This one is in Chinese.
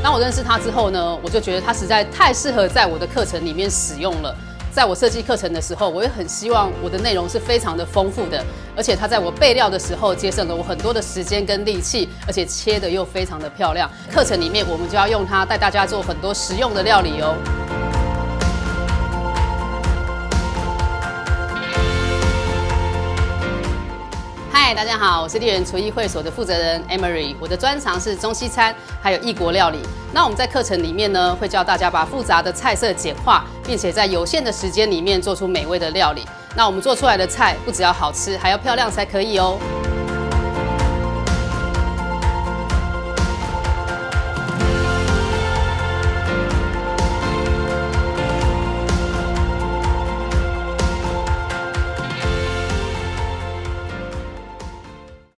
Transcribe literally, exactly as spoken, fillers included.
当我认识他之后呢，我就觉得他实在太适合在我的课程里面使用了。在我设计课程的时候，我也很希望我的内容是非常的丰富的，而且它在我备料的时候节省了我很多的时间跟力气，而且切的又非常的漂亮。课程里面我们就要用它带大家做很多实用的料理哦。嗨，大家好，我是丽人厨艺会所的负责人 Emery， 我的专长是中西餐，还有异国料理。那我们在课程里面呢，会教大家把复杂的菜色简化，并且在有限的时间里面做出美味的料理。那我们做出来的菜不只要好吃，还要漂亮才可以哦。